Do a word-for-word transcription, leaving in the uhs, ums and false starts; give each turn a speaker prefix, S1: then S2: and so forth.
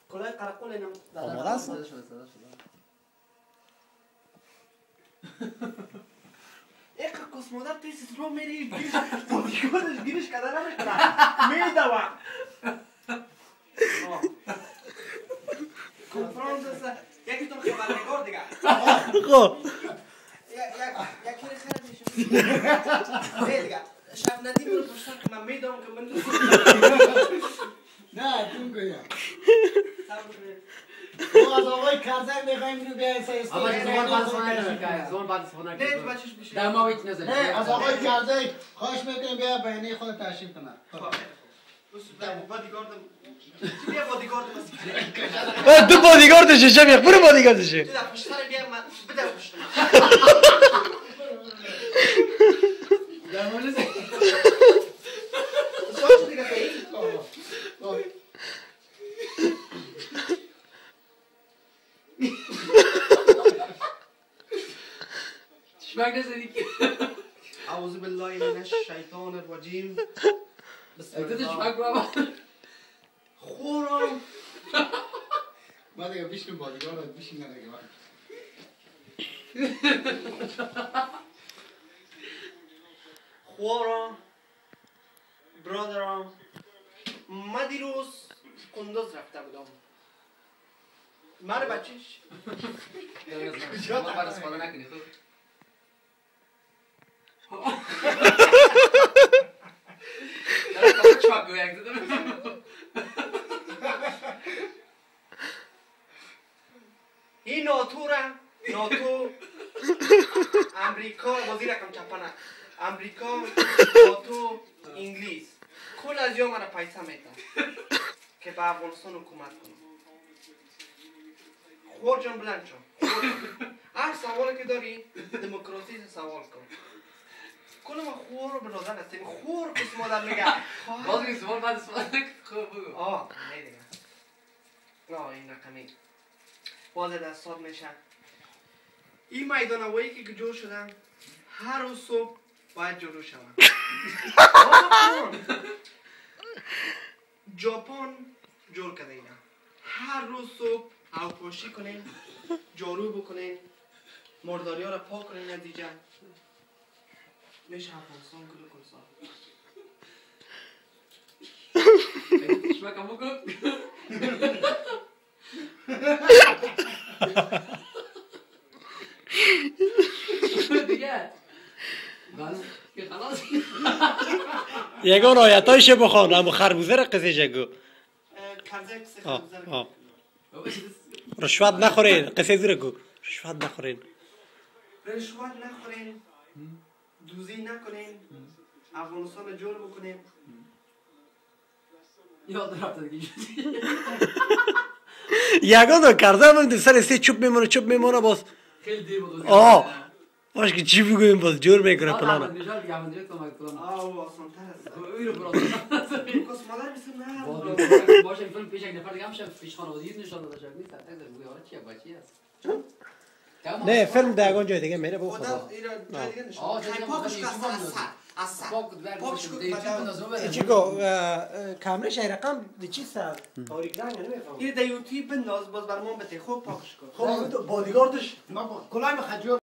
S1: کلاه قرقل اینم
S2: آماده است؟
S1: یک کس مادر پیش رو میری گیرش بادیگاردش گیرش کده نمیکنه میدوه کنفرانس است یکی تو خبرنگار دیگه
S2: خب
S1: یکی خیلی میشه دیگه شب ندیم رو پشتن که من میدونم که من
S3: نه تون گویا
S1: صبر کنید
S3: ما از آقای کرزک میخواییم رو بیایی سایستی
S4: آقا زمان بعد استفاده نکنه زمان بعد استفاده
S1: نه
S4: نکنه
S1: بچهش میشه
S4: در ما هیچ نزنید
S3: از آقای کرزک خواهش میکنیم بیا بینی خود تشریف کنه
S1: بادیگاردم بیا بادیگاردم است
S2: دو بادیگاردشه شب یک برو بادیگاردشه
S1: بده پشتر بیا من بده پشتر
S4: در ما نزنید
S1: سوالش دیگه خیلی
S4: شمک نزنید
S1: اعوذ بالله من الشیطان الرجیم بسم
S4: تو
S1: الله
S4: شمک بابا
S1: خورم
S3: ما دیگه بیشتر بادیگار رو بیشتر ندگه
S1: خورم برادرم ما دیروز کندوز رفته بودم مره بچهش
S4: زمان بعد استفاده نکنید شمک گویا یک زدم
S1: این ناتو را ناتو امریکا بازی رقم چپنه امریکا ناتو انگلیس کل از یا من پیسه میتن که به افغانستان حکومت کنم خور جان بلند شو هر سوالی که داری دموکراسی سوال کن کل ما خور رو برادر هستیم خور کس مادر میگه
S4: باز این زمان بعد استفاده نکنید خوب بگو
S1: آه نه دیگه آه این رقمی باز دستات میشه این میدان هوایی که جور شدن هر روز صبح باید جلو شوند ژاپن جور کرده اینا هر روز صبح آبپاشی کنین جارو بکنین مرداری ها را پاک کنین نتیجه میشه افغانستان کل کل سال
S4: شمک هم بکن دیگه بس که خلاص
S2: یگان آیتایش بخوان اما خربوزه را قصه جگو
S1: کرزه کسی
S2: آه
S1: خربزه
S2: آه رشوت نخورین قصه زیر گو رشوت نخورین
S1: رشوت نخورین دوزی نکنین افغانستان جور بکنین
S4: یاد رفته دیگه
S2: یگان دو کرده من سر سی چوب میمونه چوب میمونه باز
S4: خیلی دیر بود
S2: آه باش که چی بگویم باز جور میکنه پلانا
S4: احمد نژاد دیگه احمد نژاد کمک کنه
S1: آه او آسان تر است
S4: او رو برات
S1: کس مادر بسیم نه
S4: باشه این فیلم پیش یک نفر دیگه هم شب پیش خانوادگی نشان داده شد نیست تک در بوی آره چیه بچی است
S2: نه فیلم دیگان جای دیگه میره با
S1: خدا
S2: خدا
S1: ایرا جای دیگه نشون
S4: آه جای
S1: خیلی
S4: دیگه
S1: پاکش
S4: ممکنه
S1: کسته
S4: ایشون
S1: از سر از سر
S4: پاک در
S1: پاکش
S4: گوشه
S1: کن
S4: دیگه
S1: مدام.
S4: تنظیم بده
S2: چیکو کامرش ای رقم دی چی سر تاریک رنگ نمیفهم
S1: این در یوتیوب بنداز باز برام بده خوب پاکش کن
S2: خب بادیگاردش
S3: ما کلاه خجور